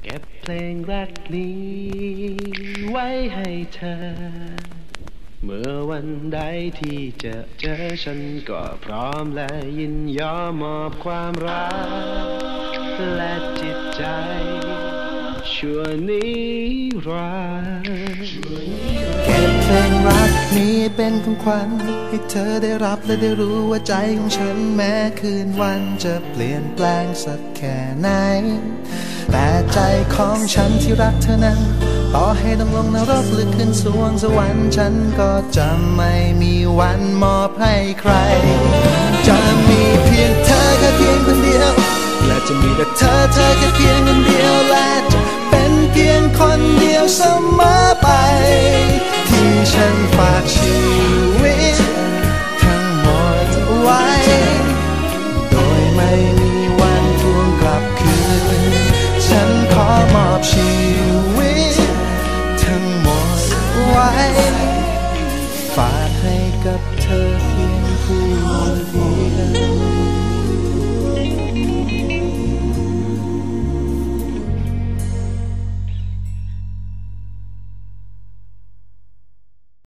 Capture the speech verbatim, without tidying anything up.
เก็บเพลงรักนี้ไว้ให้เธอเมื่อวันใดที่จะเจอฉันก็พร้อมและยินยอมมอบความรักและจิตใจชั่วนิรันดร์เก็บเพลงรักนี้เป็นของขวัญให้เธอได้รับและได้รู้ว่าใจของฉันแม้คืนวันจะเปลี่ยนแปลงสักแค่ไหนแต่ใจของฉันที่รักเธอนั้นต่อให้ต้องลงนรกหรือขึ้นสวงสวรรค์ฉันก็จะไม่มีวันมอบให้ใครจะมีเพียงเธอแค่เพียงคนเดียวและจะมีแต่เธอเธอแค่เพียง